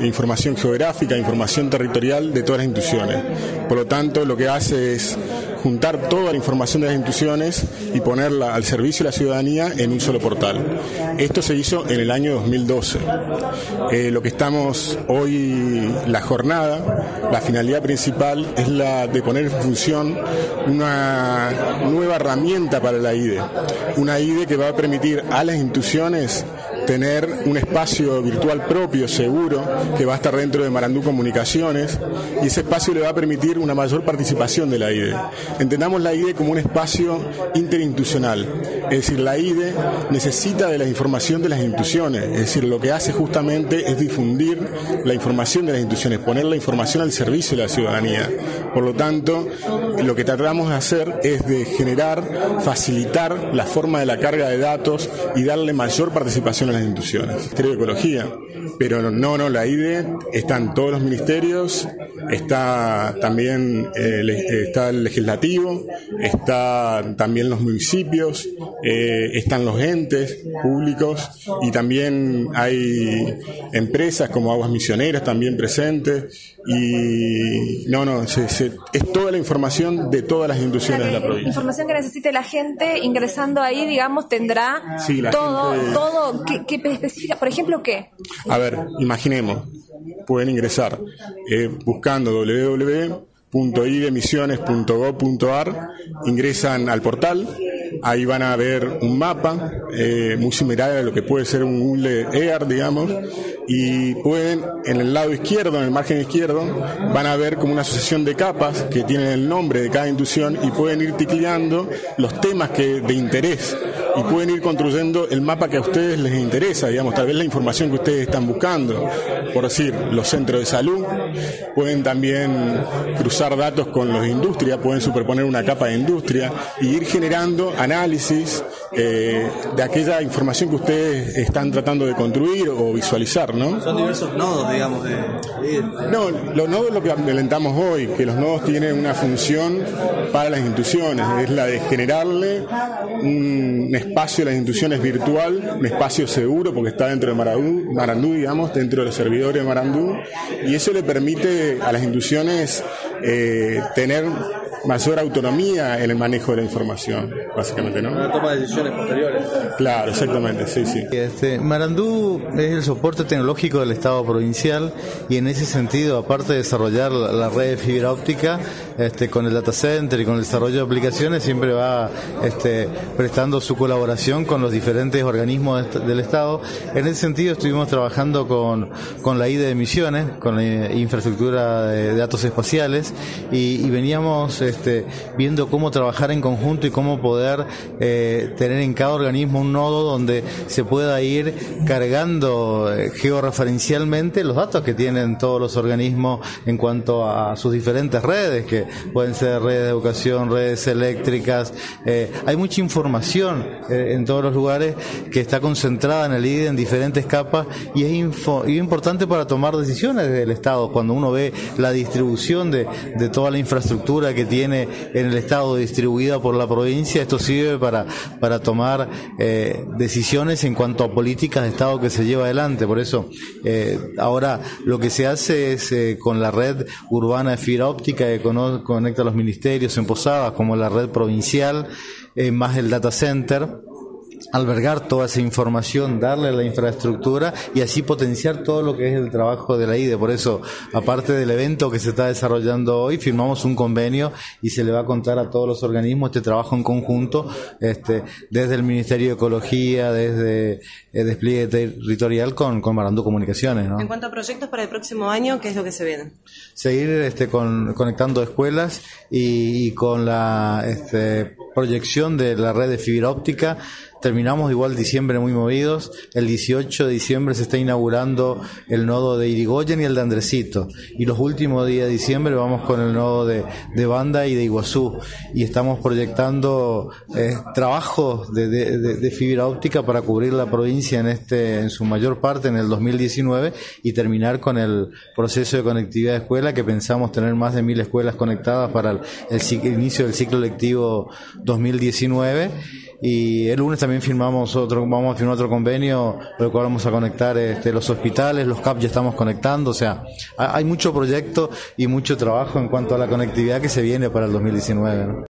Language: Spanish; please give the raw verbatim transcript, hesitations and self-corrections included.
información geográfica, información territorial de todas las instituciones. Por lo tanto, lo que hace es juntar toda la información de las instituciones y ponerla al servicio de la ciudadanía en un solo portal. Esto se hizo en el año dos mil doce. Eh, lo que estamos hoy, la jornada, la finalidad principal es la de poner en función una nueva herramienta para la I D E. Una I D E que va a permitir a las instituciones tener un espacio virtual propio, seguro, que va a estar dentro de Marandú Comunicaciones, y ese espacio le va a permitir una mayor participación de la I D E. Entendamos la I D E como un espacio interinstitucional, es decir, la I D E necesita de la información de las instituciones, es decir, lo que hace justamente es difundir la información de las instituciones, poner la información al servicio de la ciudadanía. Por lo tanto, lo que tratamos de hacer es de generar, facilitar la forma de la carga de datos y darle mayor participación a las instituciones. Ministerio de Ecología, pero no, no, la I D E está en todos los ministerios, está también eh, está el legislativo, está también los municipios, eh, están los entes públicos y también hay empresas como Aguas Misioneras también presentes y no, no, se, se, es toda la información de todas las instituciones de la provincia. Información que necesite la gente ingresando ahí, digamos, tendrá sí, todo, gente... todo, ¿qué, qué especifica? Por ejemplo, ¿qué? A ver, imaginemos, pueden ingresar eh, buscando doble u doble u doble u punto i d e misiones punto gob punto a r, ingresan al portal, ahí van a ver un mapa eh, muy similar a lo que puede ser un Google Earth, digamos, y pueden, en el lado izquierdo, en el margen izquierdo, van a ver como una asociación de capas que tienen el nombre de cada institución y pueden ir ticleando los temas que de interés y pueden ir construyendo el mapa que a ustedes les interesa, digamos, tal vez la información que ustedes están buscando, por decir, los centros de salud, pueden también cruzar datos con los de industria, pueden superponer una capa de industria y ir generando análisis eh, de aquella información que ustedes están tratando de construir o visualizar, ¿no? Son diversos nodos, digamos, de... No, los nodos es lo que implementamos hoy, que los nodos tienen una función para las instituciones, es la de generarle un espacio a las instituciones virtual, un espacio seguro porque está dentro de Marandú, Marandú, digamos, dentro de los servidores de Marandú, y eso le permite a las instituciones eh, tener mayor autonomía en el manejo de la información, básicamente, ¿no? Una toma de decisiones posteriores. Claro, exactamente, sí, sí. Este, Marandú es el soporte tecnológico del Estado provincial y en ese sentido, aparte de desarrollar la, la red de fibra óptica, este, con el data center y con el desarrollo de aplicaciones, siempre va este, prestando su colaboración con los diferentes organismos de, del Estado. En ese sentido estuvimos trabajando con, con la I D E de Misiones, con la infraestructura de, de datos espaciales y, y veníamos Este, viendo cómo trabajar en conjunto y cómo poder eh, tener en cada organismo un nodo donde se pueda ir cargando eh, georreferencialmente los datos que tienen todos los organismos en cuanto a sus diferentes redes, que pueden ser redes de educación, redes eléctricas. Eh, hay mucha información eh, en todos los lugares que está concentrada en el I D E en diferentes capas y es, info, y es importante para tomar decisiones del Estado. Cuando uno ve la distribución de, de toda la infraestructura que tiene en el Estado distribuida por la provincia, esto sirve para, para tomar eh, decisiones en cuanto a políticas de Estado que se lleva adelante. Por eso eh, ahora lo que se hace es eh, con la red urbana de fibra óptica que cono- conecta a los ministerios en Posadas, como la red provincial, eh, más el data center, albergar toda esa información, darle la infraestructura y así potenciar todo lo que es el trabajo de la I D E. Por eso, aparte del evento que se está desarrollando hoy, firmamos un convenio y se le va a contar a todos los organismos este trabajo en conjunto, este, desde el Ministerio de Ecología, desde el despliegue territorial con, con Marandú Comunicaciones, ¿no? En cuanto a proyectos para el próximo año, ¿qué es lo que se viene? Seguir este, con, conectando escuelas y, y con la este, proyección de la red de fibra óptica. Terminamos igual diciembre muy movidos. El dieciocho de diciembre se está inaugurando el nodo de Irigoyen y el de Andresito. Y los últimos días de diciembre vamos con el nodo de, de Banda y de Iguazú. Y estamos proyectando eh, trabajos de, de, de, de fibra óptica para cubrir la provincia en este en su mayor parte en el dos mil diecinueve y terminar con el proceso de conectividad de escuela, que pensamos tener más de mil escuelas conectadas para el, el, el inicio del ciclo lectivo dos mil diecinueve. Y el lunes también también firmamos otro, vamos a firmar otro convenio, por el cual vamos a conectar este, los hospitales, los C A P ya estamos conectando, o sea, hay mucho proyecto y mucho trabajo en cuanto a la conectividad que se viene para el dos mil diecinueve, ¿no?